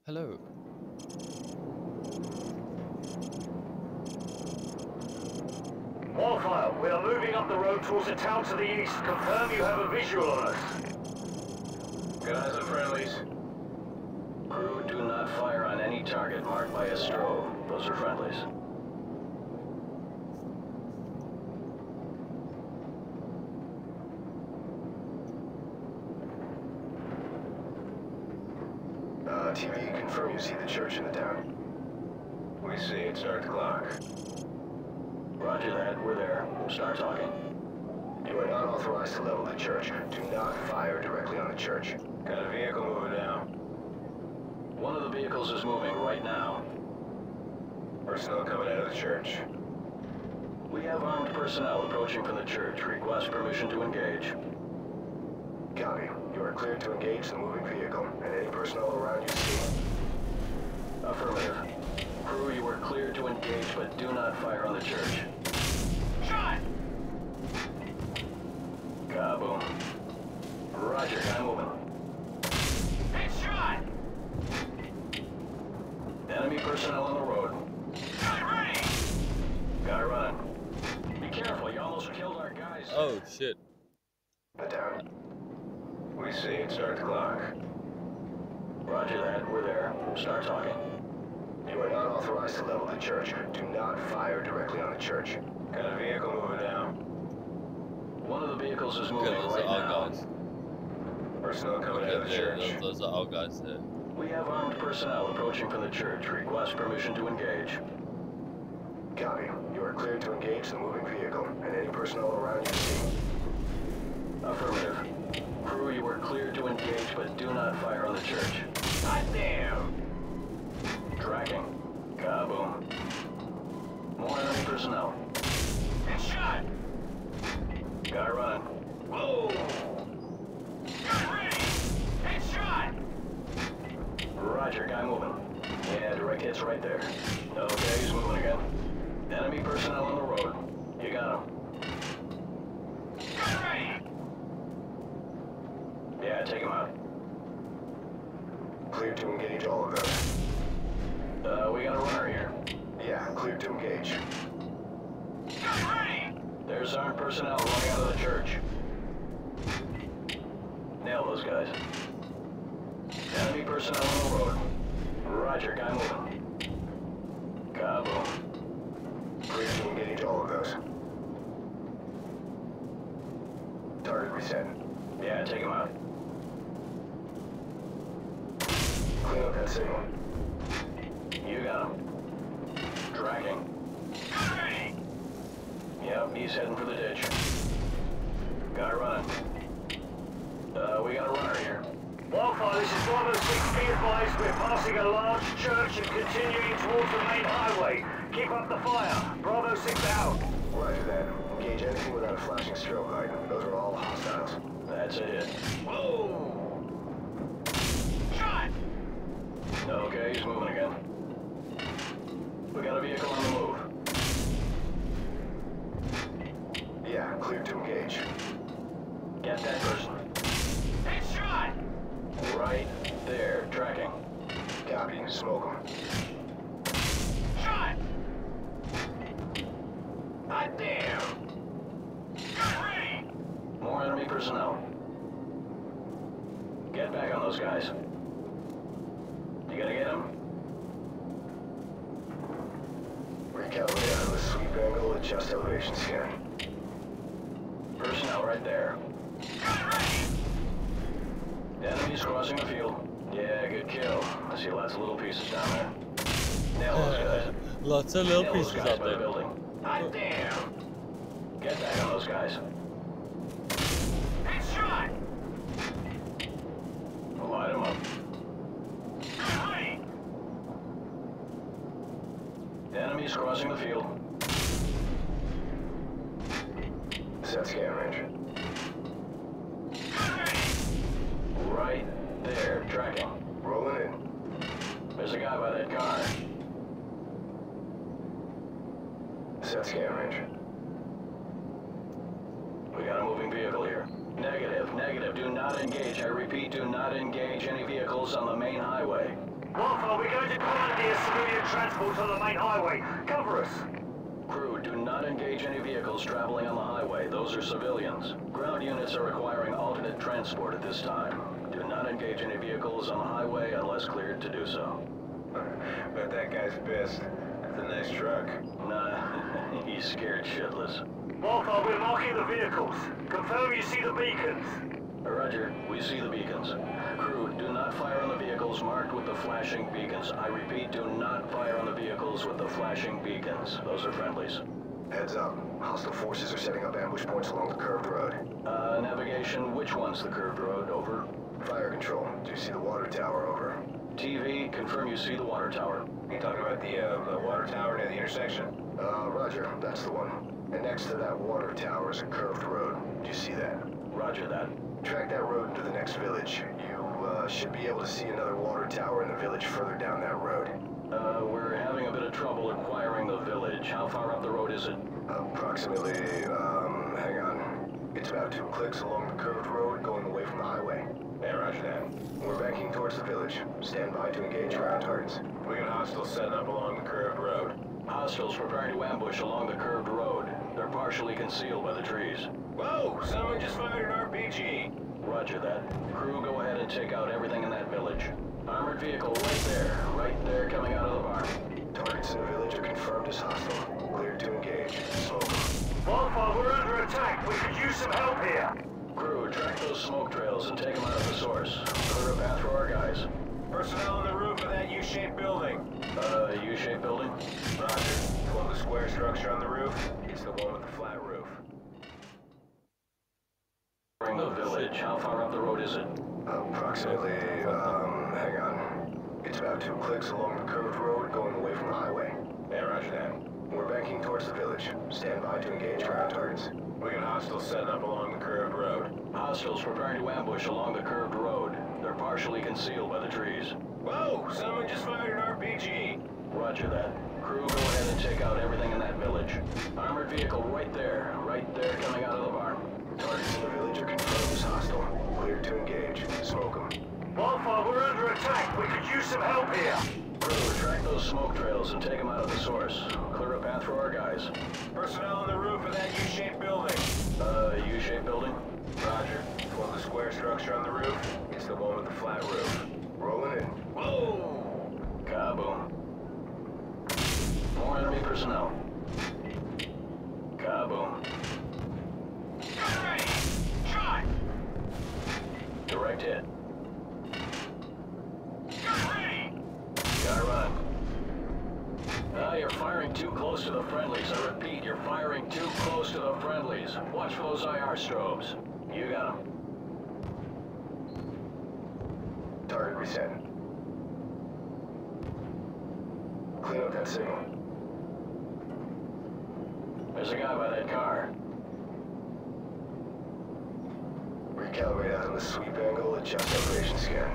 Hello. Wildfire, we are moving up the road towards a town to the east. Confirm you have a visual on us. Guys and friendlies. Crew, do not fire on any target marked by a strobe. Those are friendlies. TV, confirm you see the church in the town. We see it. Start the clock. Roger that. We're there. Start talking. You are not authorized to level the church. Do not fire directly on the church. Got a vehicle moving down. One of the vehicles is moving right now. Personnel coming out of the church. We have armed personnel approaching from the church. Request permission to engage. Copy. You are cleared to engage the moving vehicle, and any personnel around you see. Affirmative. Crew, you are cleared to engage, but do not fire on the church. Shot! Kaboom. Roger, guy moving. Headshot! Enemy personnel on the road. Gun ready! Guy running. Be careful, you almost killed our guys. Oh shit. The town. We see it. Start the clock. Roger that. We're there. Start talking. You are not authorized to level the church. Do not fire directly on the church. Got a vehicle moving down. One of the vehicles is moving Okay, those right are now. our guys. Personnel coming out of the Okay, church. those are our guys there. We have armed personnel approaching from the church. Request permission to engage. Copy. You are cleared to engage the moving vehicle, and any personnel around you see. Affirmative. Crew, you are cleared to engage, but do not fire on the church. God damn! Tracking. Kaboom. More enemy personnel. Headshot! Guy running. Whoa! Gun ready! Headshot! Roger, guy moving. Yeah, direct hits right there. Okay, he's moving again. Enemy personnel on the road. You got him. Gun ready! Yeah, take him out. Cleared to engage all of those. We got a runner here. Yeah, cleared to engage. Gun ready! There's armed personnel running out of the church. Nail those guys. Enemy personnel on the road. Roger, guy moving. Kaboom. Cleared to engage all of those. Target reset. Yeah, take him out. Clean up that signal. You got him. Tracking. Gun ready! Yep, he's heading for the ditch. Guy running. We got a runner here. Wildfire, this is Bravo 6. Be advised, we're passing a large church and continuing towards the main highway. Keep up the fire. Bravo 6 out. Roger that. Engage anything without a flashing strobe light. Those are all hostiles. That's a hit. Whoa! Shot! Okay, he's moving again. We got a vehicle on the move. Yeah, cleared to engage. Get that person. Headshot! Right there, tracking. Copy. Smoke them. Shot! God damn! Gun ready! More enemy personnel. Get back on those guys. You gotta get them. Recalibrate out of the sweep angle. Adjust elevation scan. Personnel right there. Gun ready! Enemies crossing the field. Yeah, good kill. I see lots of little pieces down there. Nail those guys. Lots of little Nail those pieces guys out by the there. building. God damn! Get back on those guys. Headshot! Light them up. Gun ready! Enemies crossing the field. Set scan range. Gun ready! Right there, tracking. Rolling in. There's a guy by that car. Set scan range. We got a moving vehicle here. Negative, negative. Do not engage. I repeat, do not engage any vehicles on the main highway. Wildfire, we're going to commandeer civilian transport on the main highway. Cover us. Crew, do not engage any vehicles traveling on the highway. Those are civilians. Ground units are requiring alternate transport at this time. Do not engage any vehicles on the highway unless cleared to do so. Bet that guy's pissed. That's a nice truck. Nah, he's scared shitless. Wildfire, we're marking the vehicles. Confirm you see the beacons. Roger, we see the beacons. Crew, do not fire on the vehicles marked with the flashing beacons. I repeat, do not fire on the vehicles with the flashing beacons. Those are friendlies. Heads up. Hostile forces are setting up ambush points along the curved road. Navigation, which one's the curved road? Over. Fire control. Do you see the water tower? Over. TV, confirm you see the water tower. You talking about the water tower near the intersection? Roger. That's the one. And next to that water tower is a curved road. Do you see that? Roger that. Track that road into the next village. You should be able to see another water tower in the village further down that road. We're having a bit of trouble acquiring the village. How far up the road is it? Approximately, hang on. It's about 2 clicks along the curved road going away from the highway. Yeah, roger that. We're banking towards the village. Stand by to engage ground targets. We got hostiles setting up along the curved road. Hostiles preparing to ambush along the curved road. They're partially concealed by the trees. Whoa! Someone just fired an RPG! Roger that. Crew, go ahead and take out everything in that village. Armored vehicle right there, coming out of the barn. Targets in the village are confirmed as hostile. Cleared to engage. Smoke. Wildfire, we're under attack. We could use some help here. Crew, track those smoke trails and take them out of the source. Clear a path for our guys. Personnel on the roof of that U-shaped building. U-shaped building? Roger. The one with the square structure on the roof? It's the one with the flat roof. Bring the village. How far up the road is it? Approximately, hang on. It's about 2 clicks along the curved road going away from the highway. Yeah, roger that. We're banking towards the village. Stand by to engage ground targets. We got hostiles setting up along the curved road. Hostiles preparing to ambush along the curved road. They're partially concealed by the trees. Whoa! Someone just fired an RPG! Roger that. Crew, go ahead and take out everything in that village. Armored vehicle right there, coming out of the barn. Targets in the village are confirmed as hostile. Cleared to engage. Smoke them. Wildfire, we're under attack. We could use some help here. Crew, track those smoke trails and take them out of the source. Clear a path for our guys. Personnel on the roof of that U-shaped building. U-shaped building? Roger. Well, the square structure on the roof, it's the one with the flat roof. Rolling in. Whoa! Kaboom. More enemy personnel. Kaboom. Get ready. Shot. Direct hit. Get ready. Gotta run. You're firing too close to the friendlies. I repeat, you're firing too close to the friendlies. Watch for those IR strobes. You got them. Target reset. Clean up that signal. There's a guy by that car. Recalibrate out on the sweep angle, adjust elevation scan.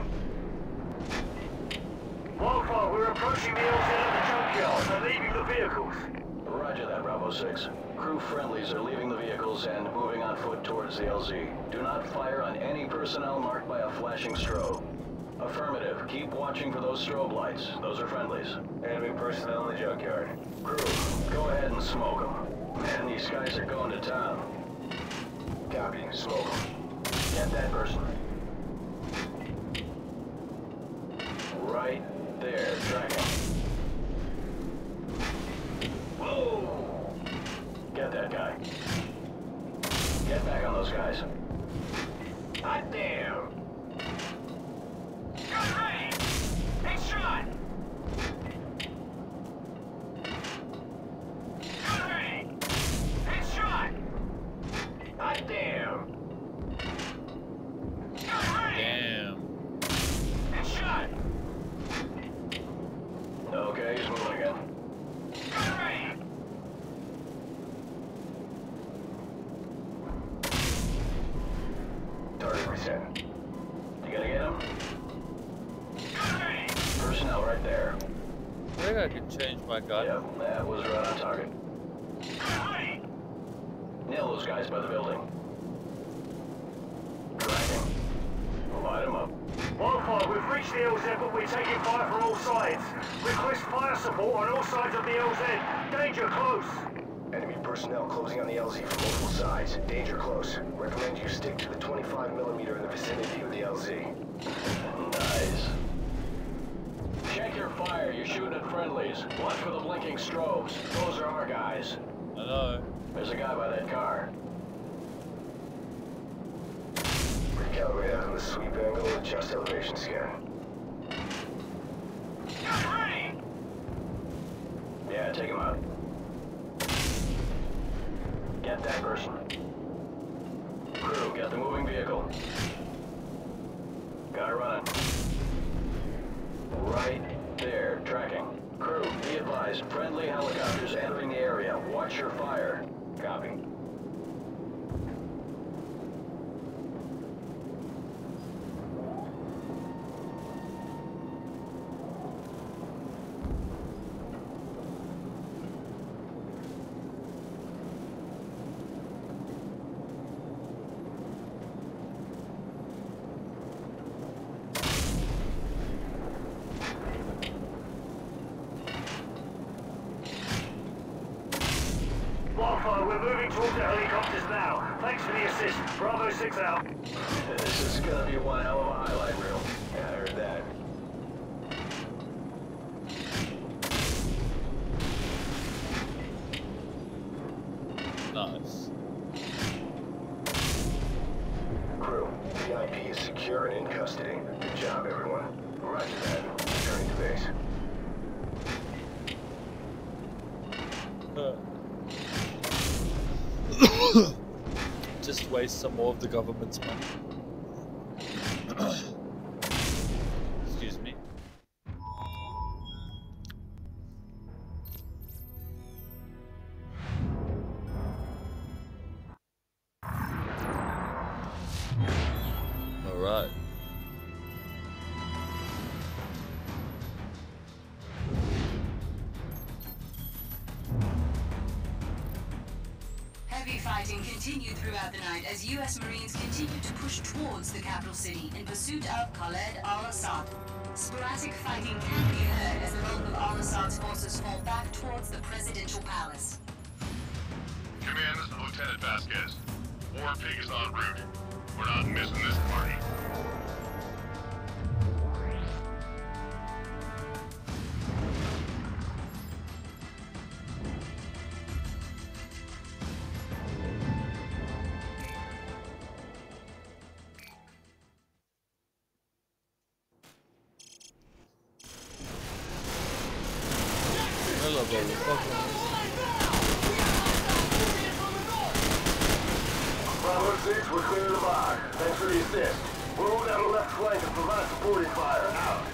Wildfire, we're approaching the LZ at the junkyard. They're leaving the vehicles. Roger that, Bravo 6. Crew friendlies are leaving the vehicles and moving on foot towards the LZ. Do not fire on any personnel marked by a flashing strobe. Affirmative. Keep watching for those strobe lights. Those are friendlies. Enemy personnel in the junkyard. Crew, go ahead and smoke them. Man, these guys are going to town. Copy. Smoke them. Get that person. Right there, tracking. Whoa! Get that guy. Get back on those guys. Hot damn. Get ready. Take shot. Get ready. Take shot. Hot damn. Get ready. Damn. Take shot. Okay, he's moving again. Get ready. Target reset. You gonna get him? Get ready. Personnel right there. I think I can change my gun. Yep, that was right on target. Get ready. Nail those guys by the building. Tracking. Light them up. Wildfire, we've reached the LZ, but we're taking fire from all sides. Request fire support on all sides of the LZ. Danger close. Enemy personnel closing on the LZ from multiple sides. Danger close. Recommend you stick to the 25mm in the vicinity of the LZ. Nice. Check your fire. You're shooting at friendlies. Watch for the blinking strobes. Those are our guys. I know. There's a guy by that car. Recalibrate out on the sweep angle and adjust elevation scan. Get ready! Yeah, take him out. Get that person. Crew, get the moving vehicle. Got it running. Right there, tracking. Crew, be advised, friendly helicopters entering the area. Watch your fire. Copy. Wildfire, we're moving towards the helicopters now. Thanks for the assist. Bravo 6 out. This is gonna be one hell of a highlight reel. Yeah, I heard that. Nice. Crew, VIP is secure and in custody. Good job, everyone. Roger that. Returning to base. Just waste some more of the government's money. Excuse me. All right. Heavy fighting continued throughout the night as U.S. Marines continued to push towards the capital city in pursuit of Khaled al-Assad. Sporadic fighting can be heard as the bulk of al-Assad's forces fall back towards the presidential palace. Command, this is Lieutenant Vasquez. War Pig is en route. We're not missing this party. Hello, motherfucker. Bravo 6, we're clear of the bar. Thanks for the assist. We'll hold down the left flank and provide supporting fire. Out.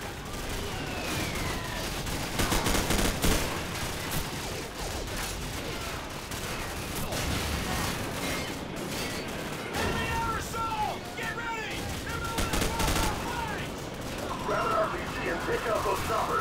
Grab an RPG and pick up those choppers.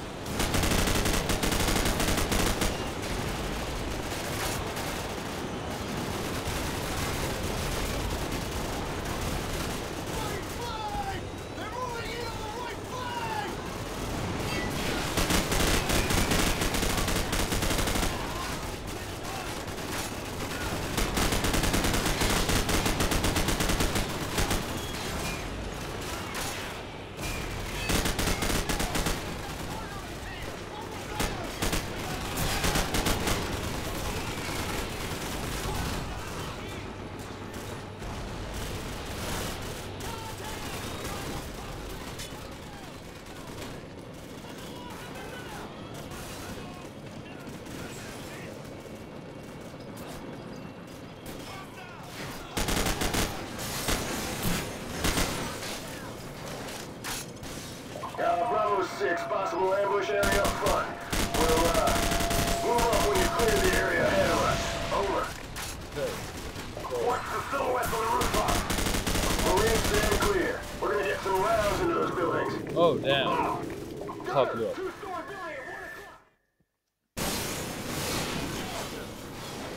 Bravo 6, possible ambush area up front. We'll, move up when you clear the area ahead of us. Over. Watch the silhouettes on the rooftop. Marines stand clear. We're gonna get some rounds into those buildings. Oh, damn. Copy up.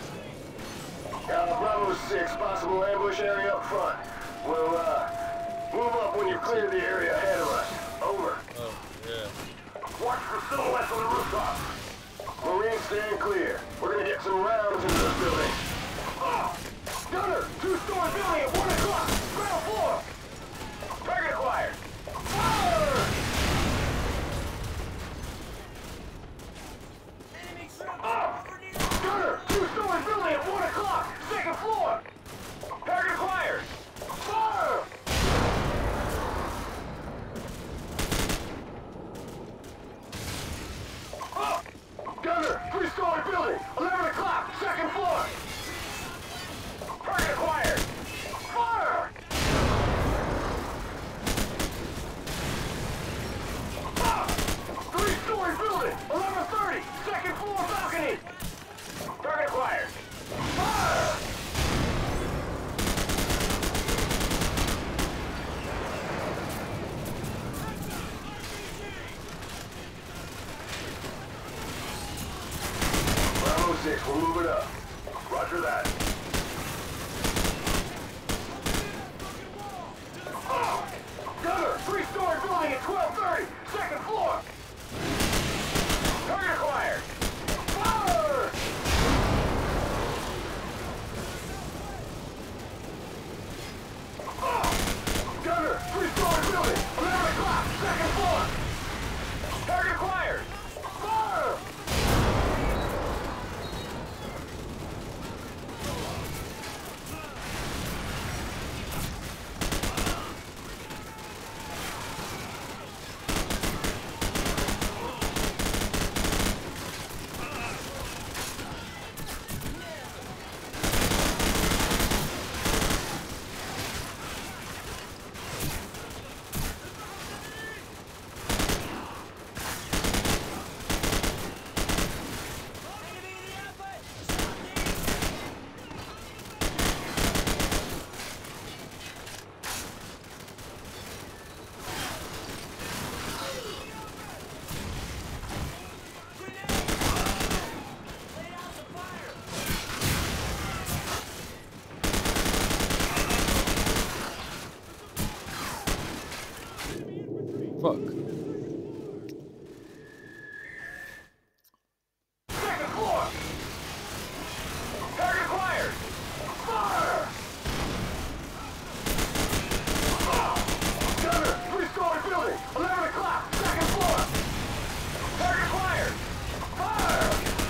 Bravo 6, possible ambush area up front. We'll, Move up when you clear the area ahead of us. Over. Oh, yeah. Watch the silhouettes on the rooftop. Marines, stand clear. We're gonna get some rounds into this building. Gunner! Two-story building at 1 o'clock! Ground floor! Target acquired! Fire! Gunner! Two-story building at 1 o'clock! Second floor! Target acquired! Fire! Gunner! Three-story building! 11 o'clock! Second floor! Target acquired! Fire! Three-story building! 11:30! Second floor balcony! Target acquired! Fire! Bravo 6, we're moving up. Roger that. Gunner, three-story building at 12:30, second floor. Target acquired. Fire! Gunner, three-story building, 11 o'clock, second floor. Target acquired. Fire! Fuck. Second floor! Target acquired! Fire! Gunner, three-story building, 11 o'clock, second floor! Target acquired! Fire!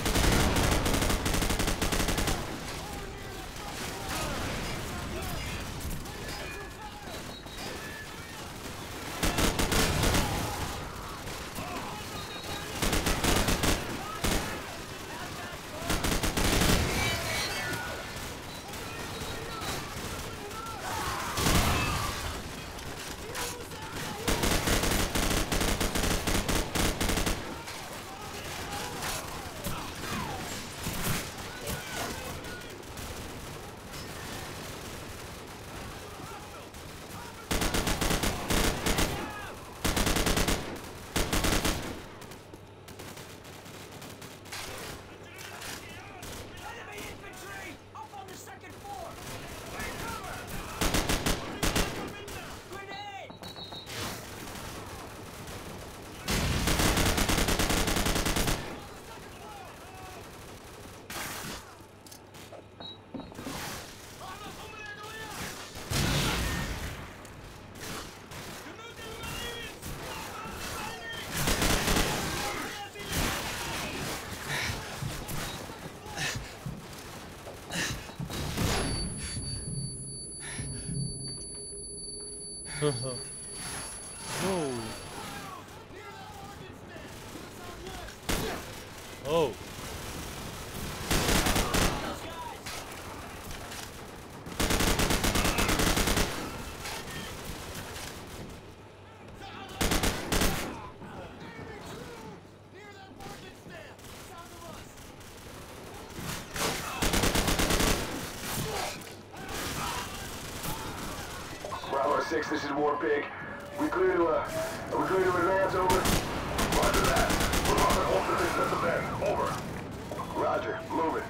Whoa. Oh. Bravo 6, this is War Pig. We clear to advance, over? Roger that. We're off at hold position at the bend. Over. Roger, moving.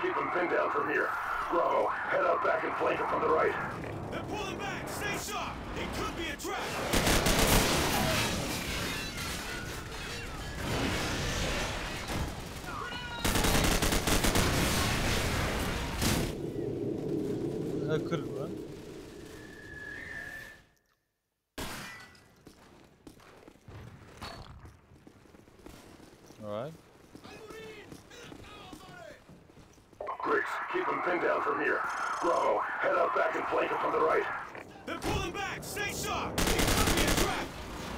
keep them pinned down from here. Bravo, head up back and flank them from the right. They're pulling back! Stay sharp! It could be a trap! I couldn't run. Alright. Griggs, keep them pinned down from here. Bravo, head up back and flank them from the right. They're pulling back! Stay sharp! It could be a trap!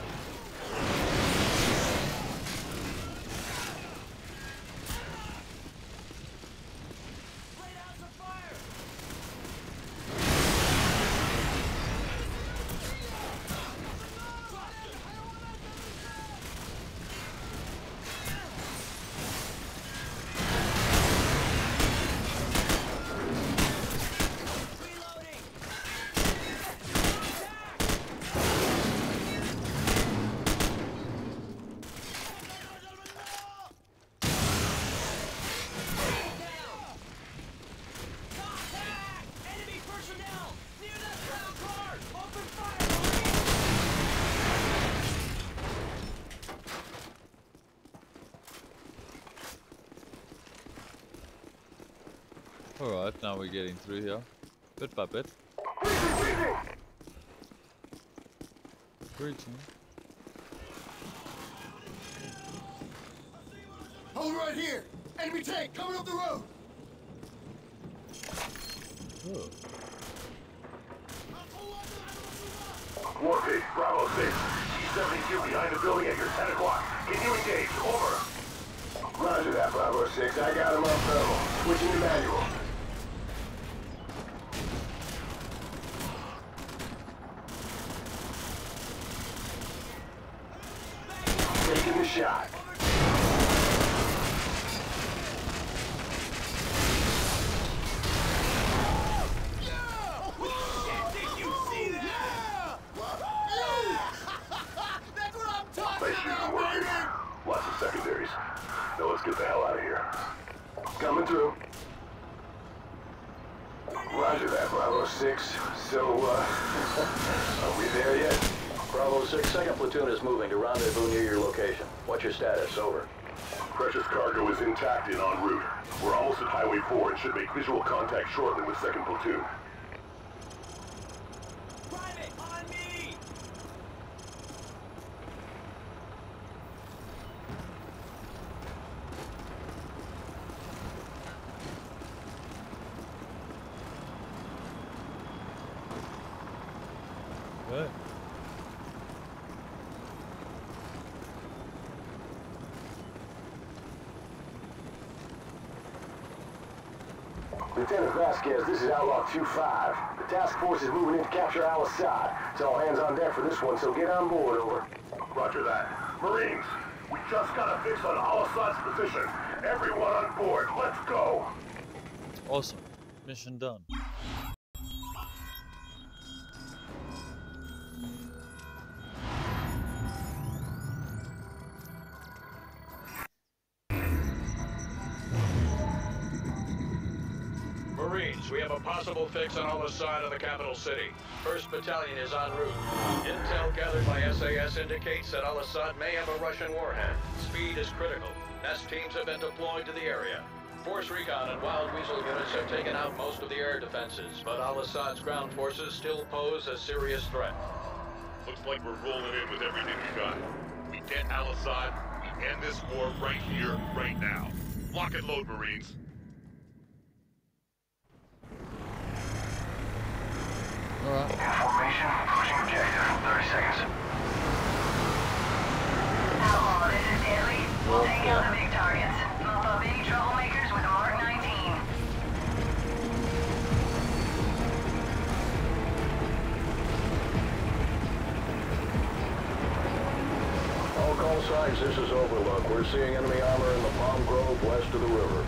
Alright, now we're getting through here. Bit by bit. Breaching. Hold right here! Enemy tank coming up the road! Oh. Warpig, Bravo 6. C-72 behind the building at your 10 o'clock. Can you engage? Over. Roger that, Bravo 6. I got him on thermal. Switching to manual. Taking the shot. Lots of secondaries. Now let's get the hell out of here. Coming through. Roger that, Bravo 6. So, are we there yet? Bravo 6, second platoon is moving to rendezvous near your location. What's your status? Over. Precious cargo is intact and en route. We're almost at Highway 4 and should make visual contact shortly with second platoon. Private, on me! What? Lieutenant Vasquez, this is Outlaw 2-5. The task force is moving in to capture Al-Assad. It's all hands on deck for this one, so get on board, over. Roger that. Marines, we just got a fix on Al-Assad's position. Everyone on board, let's go. Awesome. Mission done. Marines, we have a possible fix on Al-Assad of the capital city. 1st Battalion is en route. Intel gathered by SAS indicates that Al-Assad may have a Russian warhead. Speed is critical. Nest teams have been deployed to the area. Force Recon and Wild Weasel units have taken out most of the air defenses, but Al-Assad's ground forces still pose a serious threat. Looks like we're rolling in with everything we got. We get Al-Assad, we end this war right here, right now. Lock and load, Marines. Alright. Information, pushing objective. 30 seconds. Outlaw, this is Deadly. We'll take out the big targets. Mop up any troublemakers with a Mark 19. All call signs, this is Overlook. We're seeing enemy armor in the Palm Grove west of the river.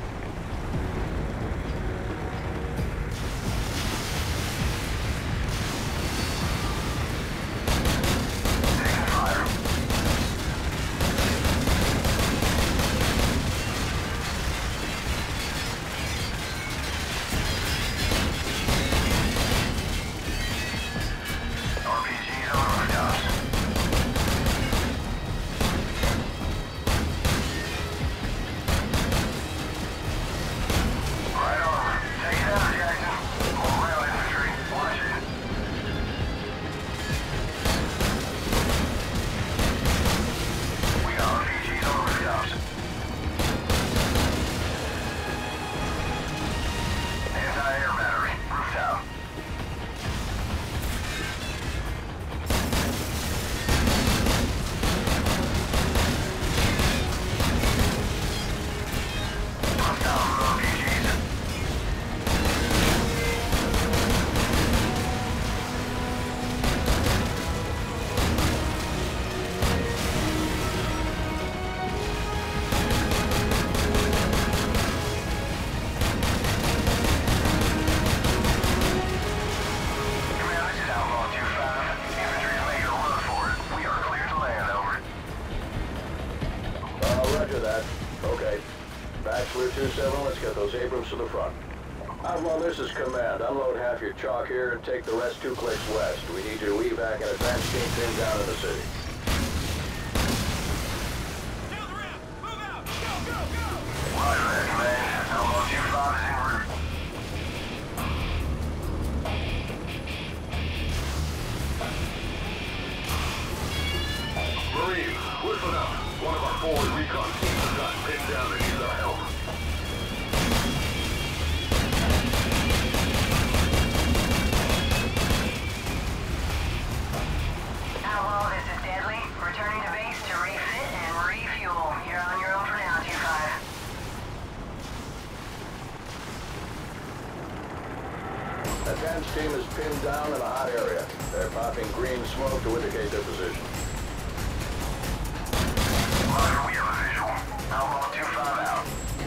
let's get those Abrams to the front. Outlaw, this is command. Unload half your chalk here and take the rest 2 clicks west. We need your evac and advance team pinned down in the city. Down the ramp! Move out! Go, go, go! Roger that, command. Almost 2-5 is en route. Marine, listen up. One of our forward recon teams has gotten pinned down and needs our help. Outlaw, this is Deadly. Returning to base to refit and refuel. You're on your own for now, 2-5. Advance team is pinned down in a hot area. They're popping green smoke to indicate their position. Roger, we have a visual. Alamo 2-5 out.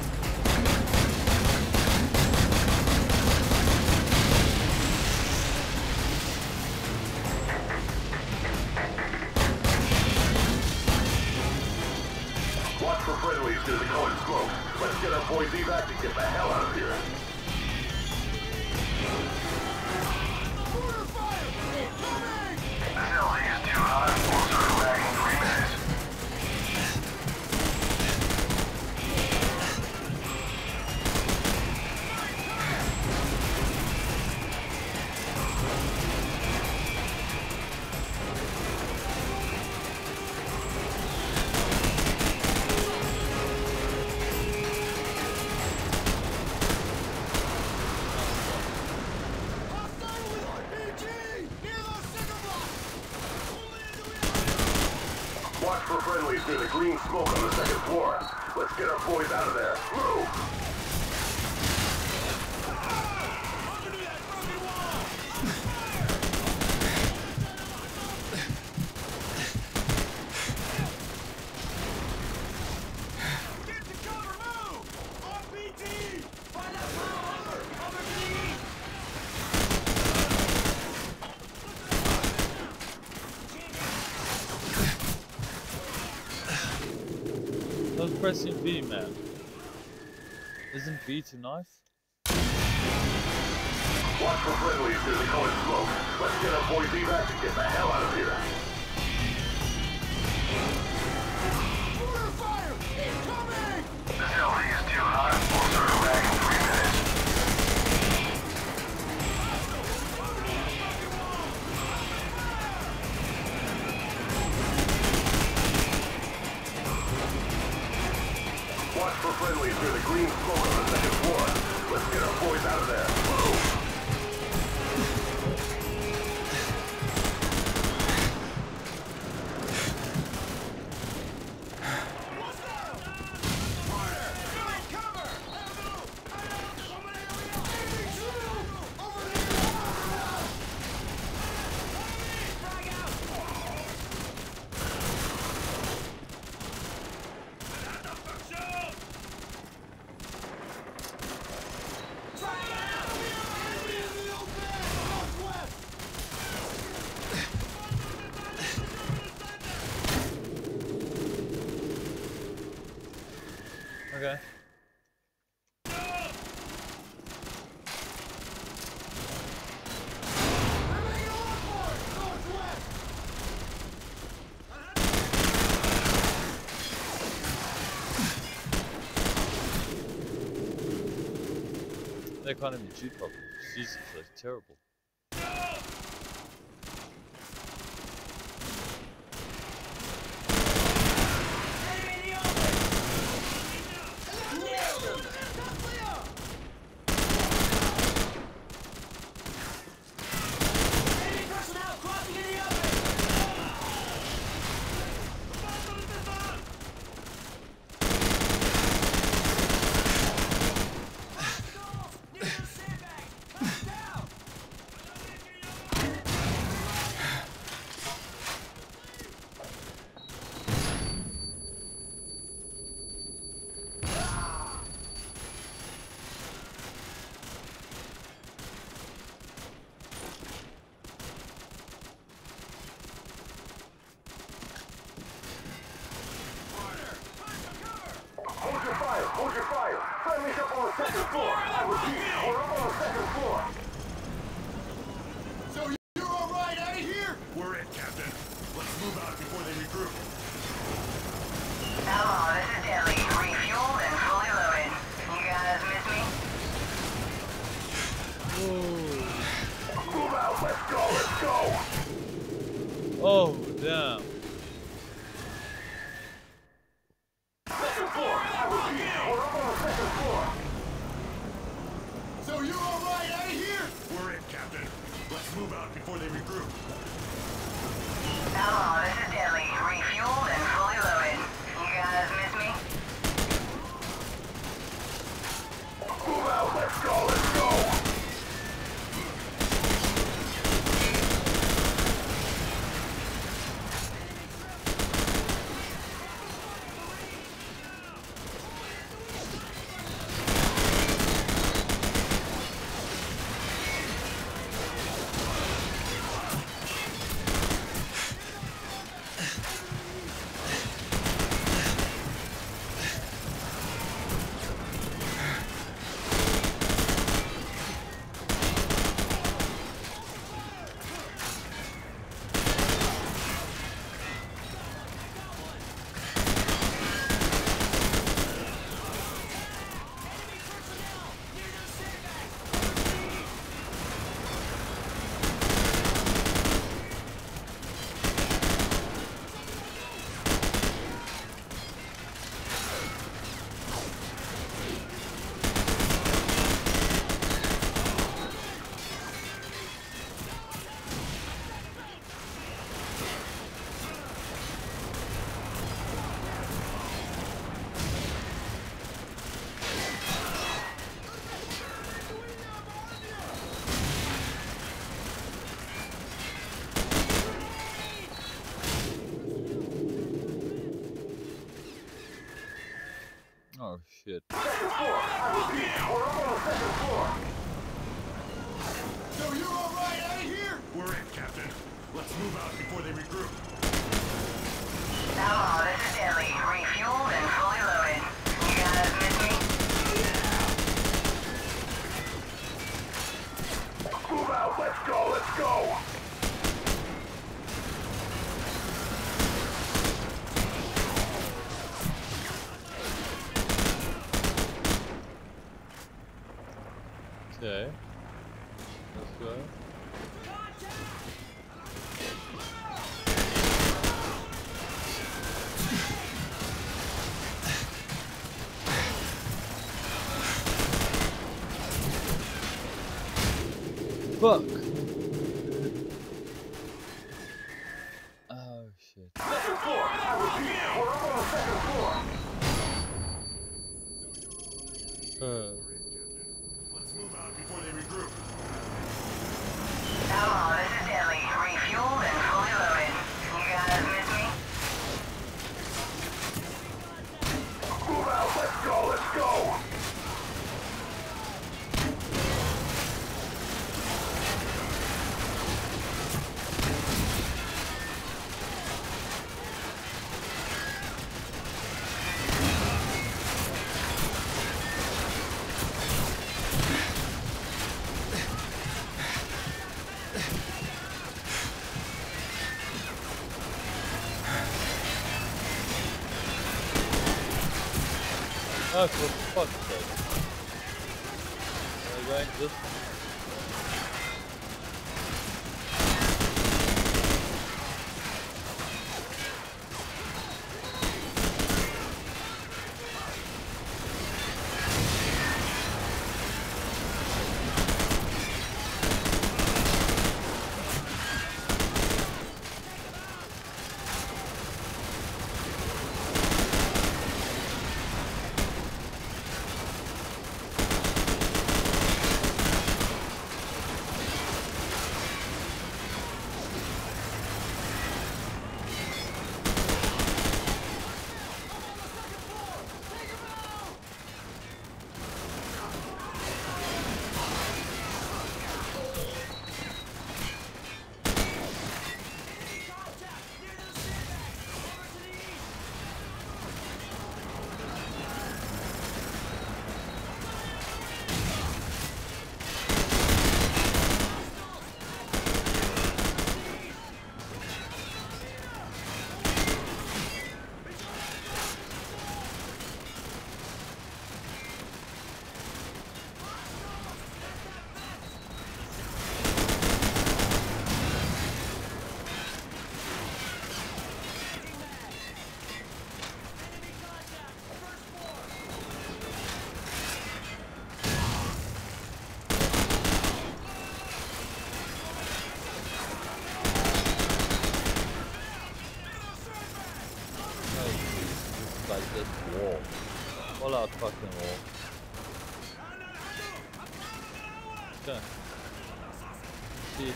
Watch for friendlies near the cone smoke. Let's get our boys evac and get the hell out of here. Order fire! Incoming! This LZ is too hot. We'll circle back in 3 minutes. Hostile with RPG! Near those cinder blocks! Watch for friendlies near the green smoke on the 2nd floor. Let's get our boys out of there. Move! Underneath that broken wall! Get to cover! Move! RPG! Find that power! Cover to the east! I was pressing B, man. Isn't B too nice? Watch for friendlies near the cone smoke. Let's get our boys evac and get the hell out of here. Order fire! Incoming! This LZ is too hot. We'll circle back in 3 minutes. Watch for friendlies near the green smoke on the 2nd floor. Let's get our boys out of there. Move! Okay. They can't even shoot properly. Jesus, that's terrible. Second floor. I repeat, we're up on the second floor. So you're all right out of here? We're in, Captain. Let's move out before they regroup. Hello, this is Deadly. Refueled and fully loaded. You guys miss me? Move out. Let's go. Let's go. Oh, damn. Second floor. I repeat, we're up on the second floor. So you're all right out of here? We're in, Captain. Let's move out before they regroup. Hello, this is Deadly. Refueled and fully loaded. You guys miss me? Move out. Let's go. Let's go. Oh, shit. Second floor. I repeat, we're up on the second floor. So you're all right out of here? We're in, Captain. Let's move out before they regroup. Hello, this is Deadly. Refueled and fully loaded. You guys miss me? Move out. Let's go. Let's go. Okay. Let's go. Fuck. Oh shit. Second floor. I repeat, we're up on the second floor. Let's move out before they regroup. Hello, this is Deadly. Refueled and fully loaded. You guys miss me? Move out. Let's go. Let's go. Oh, for fuck's sake. Are we going this way? out fucking wall. Okay. See.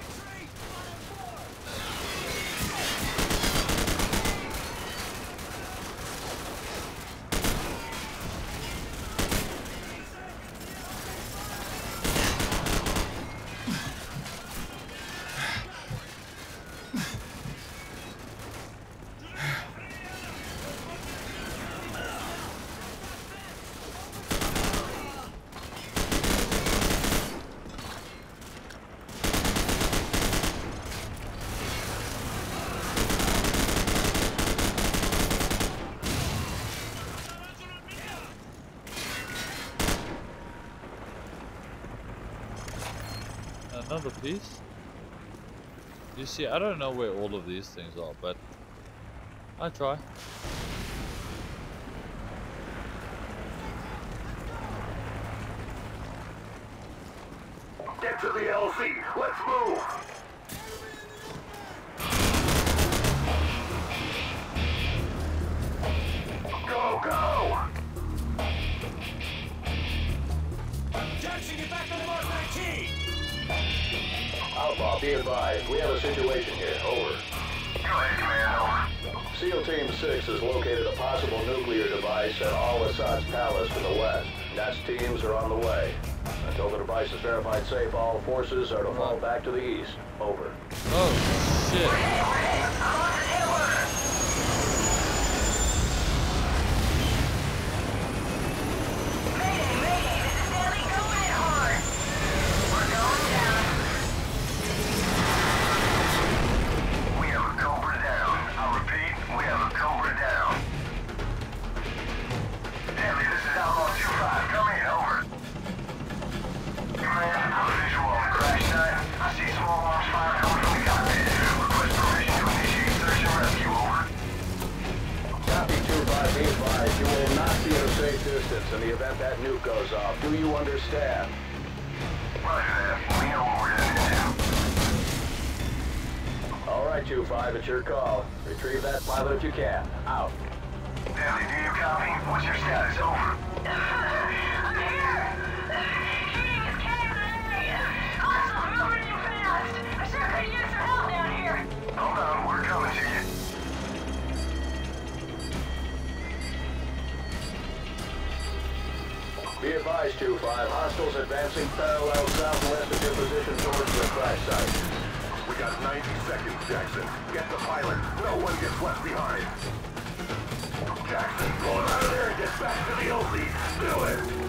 Another piece? You see, I don't know where all of these things are, but I try. Get to the LZ. Let's move. Go, go! Jackson, get back on the Mark 19! Outlaw, be advised. We have a situation here. Over. Go ahead, Commando. SEAL Team 6 has located a possible nuclear device at Al-Assad's palace to the west. Nest teams are on the way. Until the device is verified safe, all forces are to fall back to the east. Over. Oh, shit. We have a Cobra down. I repeat, we have a Cobra down. Deadly, this is Outlaw 2-5. Come in, over. Command, I'm visual on the crash site. I see small arms fire coming from the cockpit. Request permission to initiate search and rescue, over. Copy 2-5, be advised. You will not be at a safe distance in the event that nuke goes off. Do you understand? Roger that. We know what we're headed into. All right, 2-5, it's your call. Retrieve that pilot if you can. Out. Deadly, do you copy? What's your status, over? I'm here! Shooting is KIA! Hostiles moving too fast! I sure could use some help down here! Hold on, we're coming to you. Be advised, 2-5. Hostiles advancing parallel southwest of your position towards the crash site. We got 90 seconds, Jackson. Get the pilot. No one gets left behind. Jackson, pull him out of there and get back to the LZ. Do it.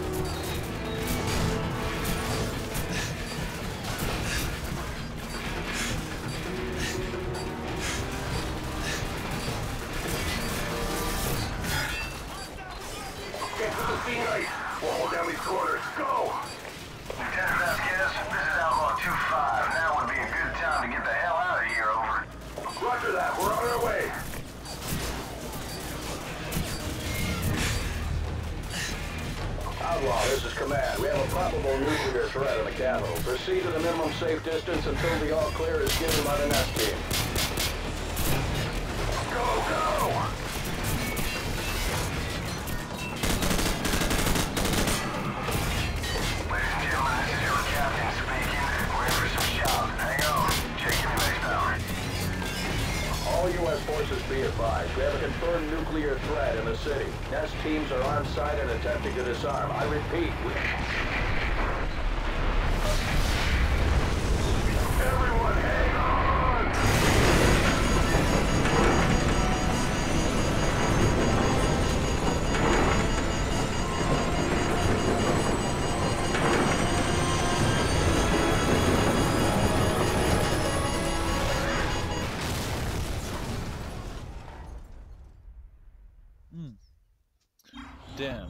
Get to the scene right. We'll hold down these corners. Go! Lieutenant Vasquez, this is Outlaw 2-5. Now would be a good time to get the hell out of here, over. Roger that. We're on our way. Outlaw, this is command. We have a probable nuclear threat in the capital. Proceed to the minimum safe distance until the all clear is given by the Nest team. Go, go! Ladies and gentlemen, this is your captain speaking. We're in for some shots. Hang on. Checking the next power. All U.S. forces be advised. We have a confirmed nuclear threat in the city. Nest teams are on site and attempting to disarm. I repeat, Everyone, hang on! Damn.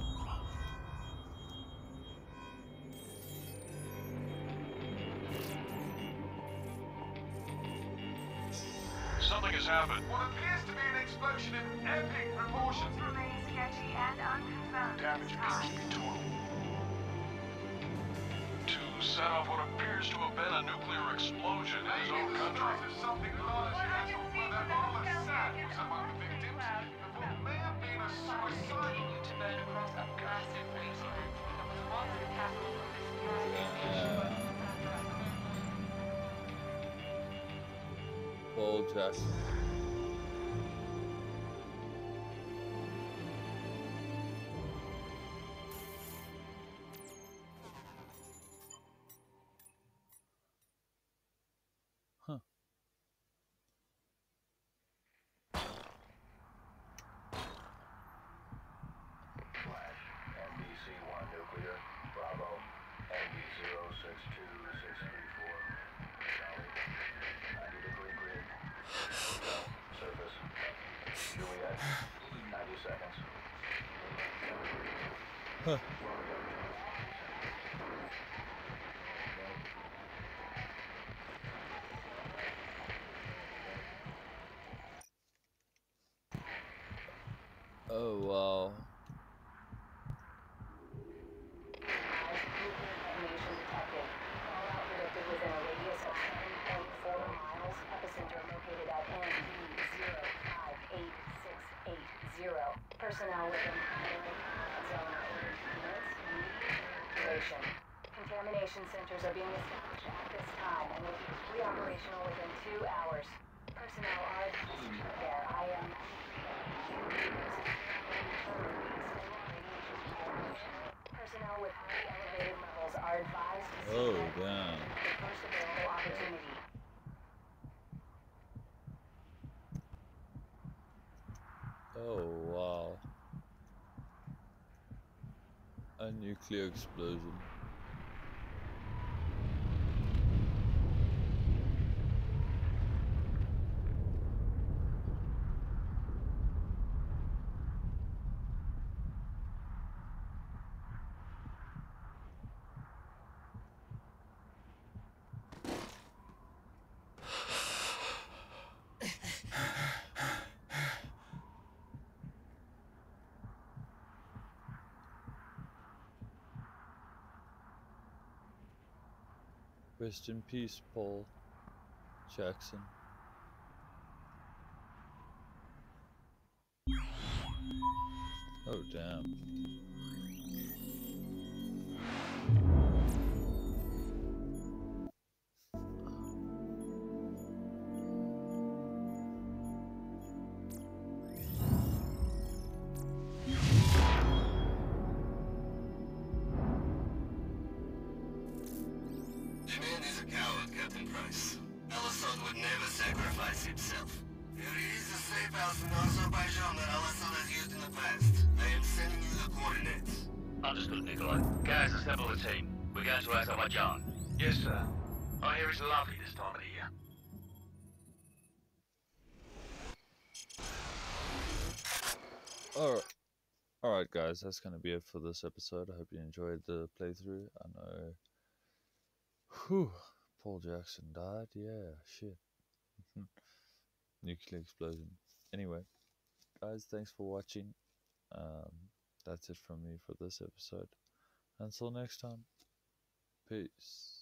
Something has happened. What appears to be an explosion in epic proportions. Remains sketchy and unconfirmed. Damage appears to be total. To set off what appears to have been a nuclear explosion in his own country. Something large whether Al-Assad was among the victims, or may have been a suicide. Paul Jackson. Huh. Flash, NBC-1 nuclear, Bravo, NB062634, Charlie, 90-degree grid, hotel, surface, Juliet, 90 seconds. Huh. Oh wow. Detonation detected. Fallout predicted within a radius of 7.4 miles. Epicenter located at ND0586880. Personnel within primary zone ordered units immediate evacuation. Contamination centers are being established at this time and will be fully operational within 2 hours. Personnel are advised to prepare IM. Personnel with highly elevated levels are advised to Oh seek damn. the first available opportunity. Oh wow. A nuclear explosion. Rest in peace, Paul Jackson. Oh damn. The man is a coward, Captain Price. Al-Assad would never sacrifice himself. There is a safe house in Azerbaijan that Al-Assad has used in the past. I am sending you the coordinates. Understood, Nikolai. Guys, assemble the team. We're going to Azerbaijan. Yes, sir. I hear it's lovely this time of the year. Alright guys, that's gonna be it for this episode. I hope you enjoyed the playthrough. I know whew, Paul Jackson died, yeah, shit. Nuclear explosion. Anyway, guys, thanks for watching. That's it from me for this episode. Until next time, peace.